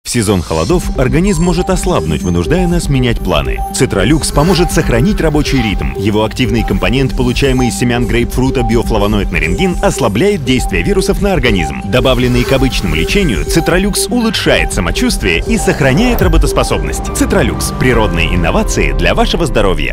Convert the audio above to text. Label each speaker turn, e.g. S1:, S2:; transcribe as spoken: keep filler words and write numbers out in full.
S1: В сезон холодов организм может ослабнуть, вынуждая нас менять планы. Цитралюкс поможет сохранить рабочий ритм. Его активный компонент, получаемый из семян грейпфрута биофлавоноид нарингин, ослабляет действие вирусов на организм. Добавленный к обычному лечению, Цитралюкс улучшает самочувствие и сохраняет работоспособность. Цитралюкс – природные инновации для вашего здоровья.